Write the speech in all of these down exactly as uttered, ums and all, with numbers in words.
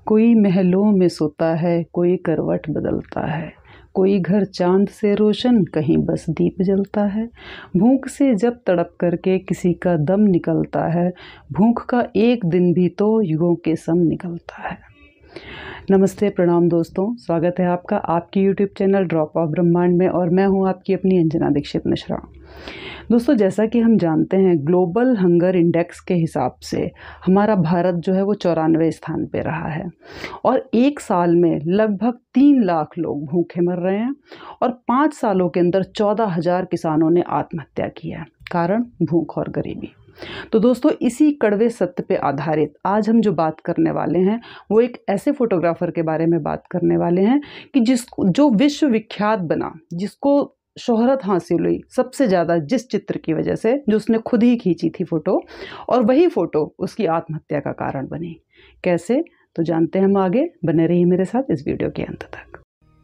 कोई महलों में सोता है, कोई करवट बदलता है, कोई घर चांद से रोशन, कहीं बस दीप जलता है। भूख से जब तड़प करके किसी का दम निकलता है, भूख का एक दिन भी तो युगों के सम निकलता है। नमस्ते, प्रणाम दोस्तों, स्वागत है आपका आपकी यूट्यूब चैनल ड्रॉप ऑफ ब्रह्मांड में और मैं हूं आपकी अपनी अंजना दीक्षित मिश्रा। दोस्तों, जैसा कि हम जानते हैं, ग्लोबल हंगर इंडेक्स के हिसाब से हमारा भारत जो है वो चौरानवे स्थान पे रहा है और एक साल में लगभग तीन लाख लोग भूखे मर रहे हैं और पाँच सालों के अंदर चौदह हजार किसानों ने आत्महत्या की है। कारण भूख और गरीबी। तो दोस्तों, इसी कड़वे सत्य पे आधारित आज हम जो बात करने वाले हैं वो एक ऐसे फोटोग्राफर के बारे में बात करने वाले हैं कि जिसको जो विश्व विख्यात बना, जिसको शोहरत हासिल हुई सबसे ज़्यादा जिस चित्र की वजह से, जो उसने खुद ही खींची थी फ़ोटो, और वही फ़ोटो उसकी आत्महत्या का कारण बनी। कैसे, तो जानते हैं हम आगे। बने रहिए मेरे साथ इस वीडियो के अंत तक।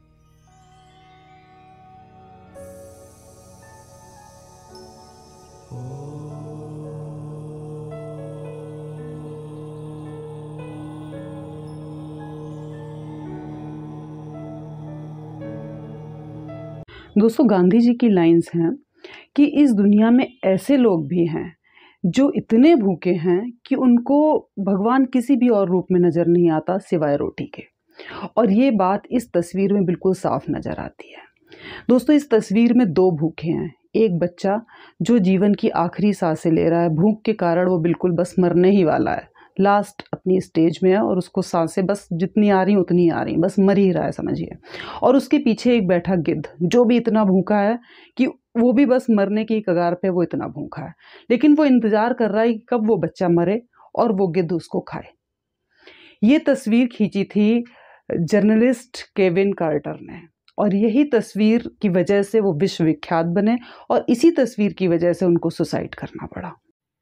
दोस्तों, गांधी जी की लाइंस हैं कि इस दुनिया में ऐसे लोग भी हैं जो इतने भूखे हैं कि उनको भगवान किसी भी और रूप में नज़र नहीं आता सिवाय रोटी के। और ये बात इस तस्वीर में बिल्कुल साफ नज़र आती है। दोस्तों, इस तस्वीर में दो भूखे हैं। एक बच्चा जो जीवन की आखिरी सांसें ले रहा है, भूख के कारण वो बिल्कुल बस मरने ही वाला है, लास्ट अपनी स्टेज में है और उसको सांसें बस जितनी आ रही उतनी आ रही, बस मर ही रहा है, समझिए। और उसके पीछे एक बैठा गिद्ध जो भी इतना भूखा है कि वो भी बस मरने की कगार पे, वो इतना भूखा है, लेकिन वो इंतज़ार कर रहा है कि कब वो बच्चा मरे और वो गिद्ध उसको खाए। ये तस्वीर खींची थी जर्नलिस्ट केविन कार्टर ने और यही तस्वीर की वजह से वो विश्व विख्यात बने और इसी तस्वीर की वजह से उनको सुसाइड करना पड़ा।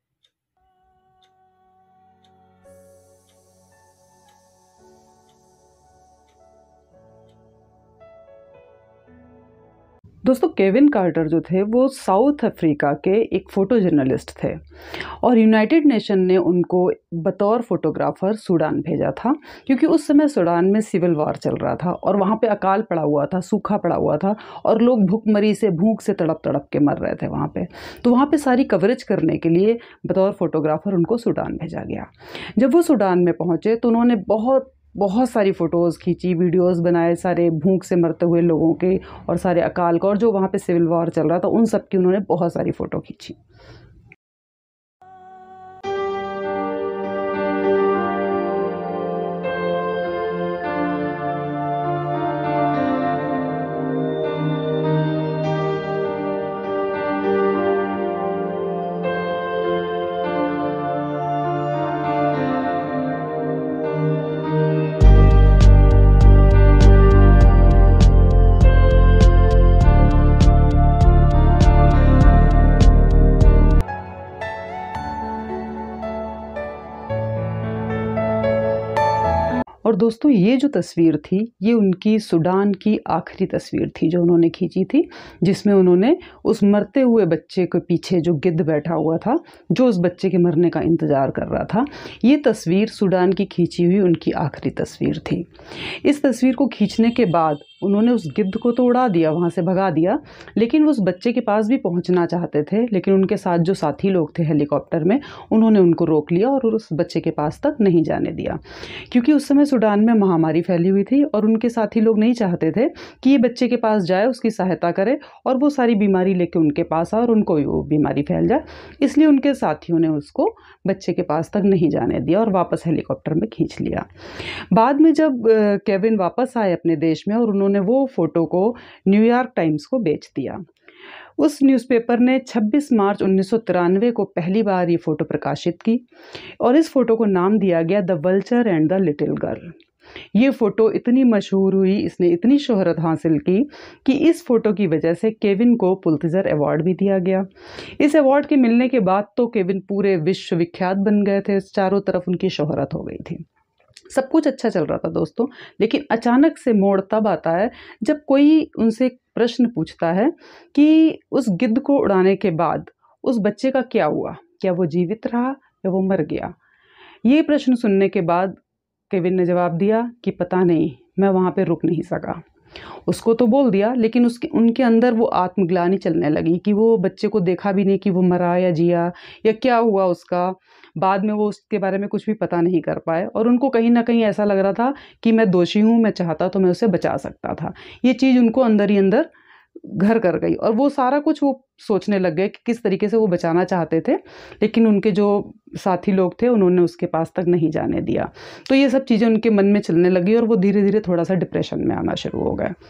दोस्तों, केविन कार्टर जो थे वो साउथ अफ्रीका के एक फ़ोटो जर्नलिस्ट थे और यूनाइटेड नेशन ने उनको बतौर फोटोग्राफ़र सूडान भेजा था, क्योंकि उस समय सूडान में सिविल वॉर चल रहा था और वहाँ पे अकाल पड़ा हुआ था, सूखा पड़ा हुआ था और लोग भूखमरी से, भूख से तड़प तड़प के मर रहे थे वहाँ पे। तो वहाँ पे सारी कवरेज करने के लिए बतौर फोटोग्राफ़र उनको सूडान भेजा गया। जब वो सूडान में पहुँचे तो उन्होंने बहुत बहुत सारी फ़ोटोज़ खींची, वीडियोज़ बनाए सारे भूख से मरते हुए लोगों के और सारे अकाल का, और जो वहाँ पे सिविल वॉर चल रहा था उन सब की उन्होंने बहुत सारी फ़ोटो खींची। और दोस्तों, ये जो तस्वीर थी ये उनकी सूडान की आखिरी तस्वीर थी जो उन्होंने खींची थी, जिसमें उन्होंने उस मरते हुए बच्चे के पीछे जो गिद्ध बैठा हुआ था, जो उस बच्चे के मरने का इंतज़ार कर रहा था, ये तस्वीर सूडान की खींची हुई उनकी आखिरी तस्वीर थी। इस तस्वीर को खींचने के बाद उन्होंने उस गिद्ध को तो उड़ा दिया, वहाँ से भगा दिया, लेकिन उस बच्चे के पास भी पहुँचना चाहते थे, लेकिन उनके साथ जो साथी लोग थे हेलीकॉप्टर में, उन्होंने उनको रोक लिया और उस बच्चे के पास तक नहीं जाने दिया, क्योंकि उस समय सूडान में महामारी फैली हुई थी और उनके साथी लोग नहीं चाहते थे कि ये बच्चे के पास जाए, उसकी सहायता करे और वो सारी बीमारी लेके उनके पास आए और उनको भी वो बीमारी फैल जाए। इसलिए उनके साथियों ने उसको बच्चे के पास तक नहीं जाने दिया और वापस हेलीकॉप्टर में खींच लिया। बाद में जब केविन वापस आए अपने देश में और उन्होंने वो फ़ोटो को न्यूयॉर्क टाइम्स को बेच दिया। उस न्यूज़पेपर ने छब्बीस मार्च उन्नीस सौ तिरानवे को पहली बार ये फ़ोटो प्रकाशित की और इस फ़ोटो को नाम दिया गया the vulture and the little girl. ये फ़ोटो इतनी मशहूर हुई, इसने इतनी शोहरत हासिल की कि इस फ़ोटो की वजह से केविन को पुलित्ज़र अवार्ड भी दिया गया। इस अवार्ड के मिलने के बाद तो केविन पूरे विश्व विख्यात बन गए थे, चारों तरफ उनकी शोहरत हो गई थी। सब कुछ अच्छा चल रहा था दोस्तों, लेकिन अचानक से मोड़ तब आता है जब कोई उनसे प्रश्न पूछता है कि उस गिद्ध को उड़ाने के बाद उस बच्चे का क्या हुआ, क्या वो जीवित रहा या वो मर गया। ये प्रश्न सुनने के बाद केविन ने जवाब दिया कि पता नहीं, मैं वहाँ पे रुक नहीं सका। उसको तो बोल दिया, लेकिन उसके उनके अंदर वो आत्मग्लानि चलने लगी कि वो बच्चे को देखा भी नहीं कि वो मरा या जिया या क्या हुआ उसका। बाद में वो उसके बारे में कुछ भी पता नहीं कर पाए और उनको कहीं ना कहीं ऐसा लग रहा था कि मैं दोषी हूँ, मैं चाहता तो मैं उसे बचा सकता था। ये चीज़ उनको अंदर ही अंदर घर कर गई और वो सारा कुछ वो सोचने लग गए कि किस तरीके से वो बचाना चाहते थे, लेकिन उनके जो साथी लोग थे उन्होंने उसके पास तक नहीं जाने दिया। तो ये सब चीज़ें उनके मन में चलने लगी और वो धीरे धीरे थोड़ा सा डिप्रेशन में आना शुरू हो गए।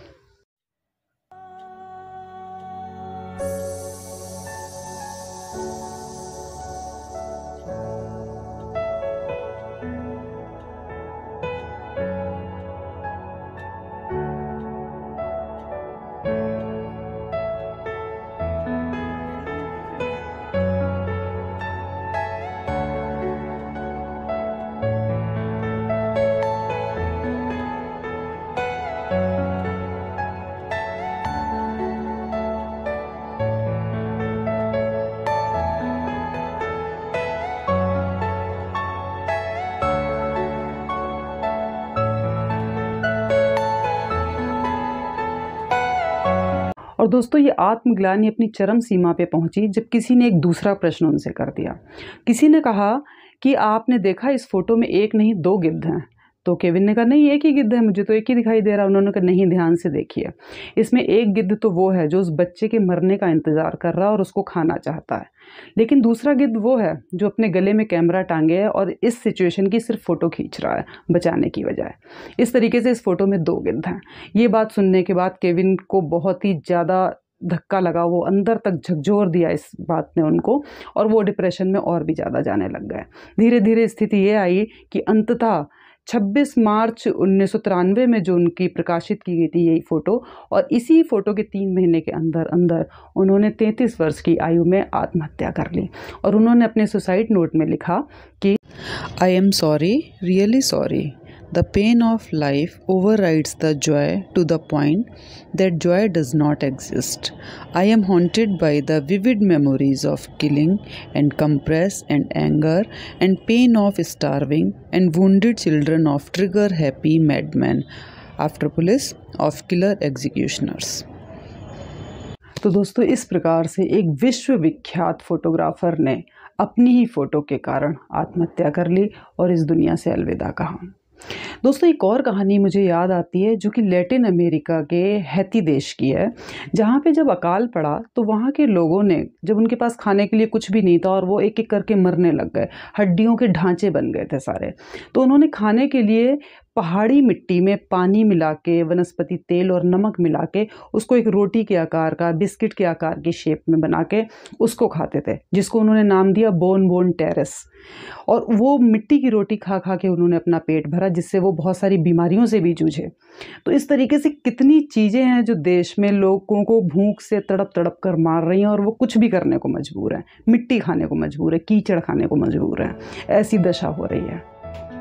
और दोस्तों, ये आत्मग्लानि अपनी चरम सीमा पे पहुंची जब किसी ने एक दूसरा प्रश्न उनसे कर दिया। किसी ने कहा कि आपने देखा इस फोटो में एक नहीं दो गिद्ध हैं। तो केविन ने कहा नहीं, एक ही गिद्ध है, मुझे तो एक ही दिखाई दे रहा। उन्होंने कहा नहीं, ध्यान से देखिए, इसमें एक गिद्ध तो वो है जो उस बच्चे के मरने का इंतज़ार कर रहा है और उसको खाना चाहता है, लेकिन दूसरा गिद्ध वो है जो अपने गले में कैमरा टांगे है और इस सिचुएशन की सिर्फ फ़ोटो खींच रहा है बचाने की बजाय। इस तरीके से इस फोटो में दो गिद्ध हैं। ये बात सुनने के बाद केविन को बहुत ही ज़्यादा धक्का लगा, वो अंदर तक झकझोर दिया इस बात ने उनको, और वो डिप्रेशन में और भी ज़्यादा जाने लग गए। धीरे धीरे स्थिति ये आई कि अंततः छब्बीस मार्च उन्नीस सौ तिरानवे में जो उनकी प्रकाशित की गई थी यही फ़ोटो, और इसी फ़ोटो के तीन महीने के अंदर अंदर उन्होंने तैंतीस वर्ष की आयु में आत्महत्या कर ली। और उन्होंने अपने सुसाइड नोट में लिखा कि I am sorry, really sorry, the pain of life overrides the joy to the point that joy does not exist. I am haunted by the vivid memories of killing and compress and anger and pain of starving and wounded children of trigger-happy madmen after police of killer executioners. तो दोस्तों, इस प्रकार से एक विश्व विख्यात photographer ने अपनी ही फ़ोटो के कारण आत्महत्या कर ली और इस दुनिया से अलविदा कहा। दोस्तों, एक और कहानी मुझे याद आती है जो कि लैटिन अमेरिका के हैती देश की है, जहाँ पे जब अकाल पड़ा तो वहाँ के लोगों ने, जब उनके पास खाने के लिए कुछ भी नहीं था और वो एक एक करके मरने लग गए, हड्डियों के ढांचे बन गए थे सारे, तो उन्होंने खाने के लिए पहाड़ी मिट्टी में पानी मिला के, वनस्पति तेल और नमक मिला के उसको एक रोटी के आकार का, बिस्किट के आकार की शेप में बना के उसको खाते थे, जिसको उन्होंने नाम दिया बोन बोन टेरेस। और वो मिट्टी की रोटी खा खा के उन्होंने अपना पेट भरा, जिससे वो बहुत सारी बीमारियों से भी जूझे। तो इस तरीके से कितनी चीज़ें हैं जो देश में लोगों को भूख से तड़प तड़प कर मार रही हैं और वो कुछ भी करने को मजबूर हैं, मिट्टी खाने को मजबूर है, कीचड़ खाने को मजबूर है। ऐसी दशा हो रही है।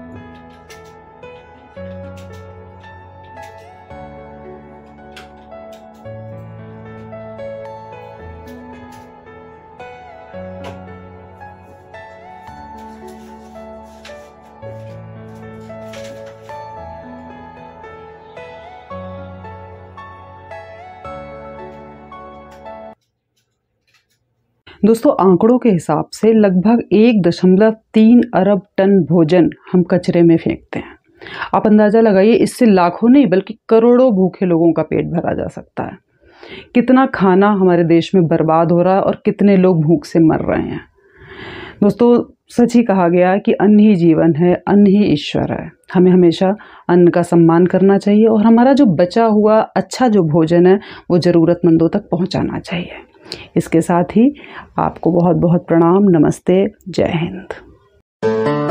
दोस्तों, आंकड़ों के हिसाब से लगभग एक दशमलव तीन अरब टन भोजन हम कचरे में फेंकते हैं। आप अंदाज़ा लगाइए, इससे लाखों नहीं बल्कि करोड़ों भूखे लोगों का पेट भरा जा सकता है। कितना खाना हमारे देश में बर्बाद हो रहा है और कितने लोग भूख से मर रहे हैं। दोस्तों, सच ही कहा गया है कि अन्न ही जीवन है, अन्न ही ईश्वर है। हमें हमेशा अन्न का सम्मान करना चाहिए और हमारा जो बचा हुआ अच्छा जो भोजन है वो ज़रूरतमंदों तक पहुंचाना चाहिए। इसके साथ ही आपको बहुत बहुत प्रणाम, नमस्ते, जय हिंद।